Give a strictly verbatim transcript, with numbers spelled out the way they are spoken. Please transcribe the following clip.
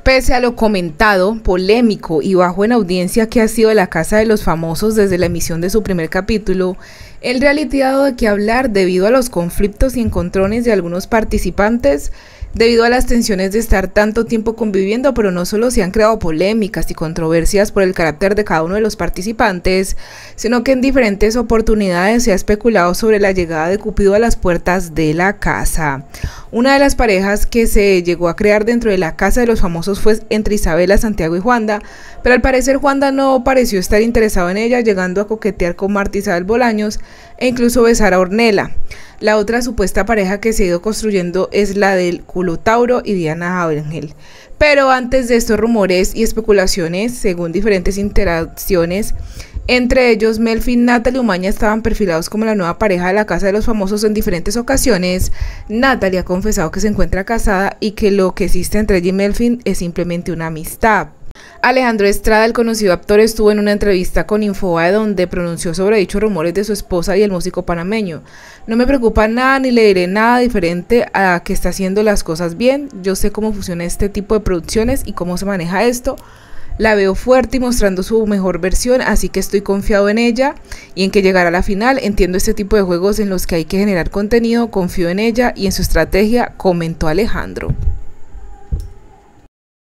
Pese a lo comentado, polémico y bajo en audiencia que ha sido La Casa de los Famosos desde la emisión de su primer capítulo, el reality ha dado de qué hablar debido a los conflictos y encontrones de algunos participantes, debido a las tensiones de estar tanto tiempo conviviendo, pero no solo se han creado polémicas y controversias por el carácter de cada uno de los participantes, sino que en diferentes oportunidades se ha especulado sobre la llegada de Cupido a las puertas de la casa. Una de las parejas que se llegó a crear dentro de La Casa de los Famosos fue entre Isabela, Santiago y Juanda, pero al parecer Juanda no pareció estar interesado en ella, llegando a coquetear con Marta Isabel Bolaños e incluso besar a Ornella. La otra supuesta pareja que se ha ido construyendo es la del Culo Tauro y Diana Ángel. Pero antes de estos rumores y especulaciones, según diferentes interacciones, entre ellos Melfi, Natalie y Umaña estaban perfilados como la nueva pareja de La Casa de los Famosos en diferentes ocasiones. Natalie ha confesado que se encuentra casada y que lo que existe entre ella y Melfi es simplemente una amistad. Alejandro Estrada, el conocido actor, estuvo en una entrevista con Infobae donde pronunció sobre dichos rumores de su esposa y el músico panameño. No me preocupa nada ni le diré nada diferente a que está haciendo las cosas bien. Yo sé cómo funciona este tipo de producciones y cómo se maneja esto. La veo fuerte y mostrando su mejor versión, así que estoy confiado en ella y en que llegará a la final. Entiendo este tipo de juegos en los que hay que generar contenido, confío en ella y en su estrategia, comentó Alejandro.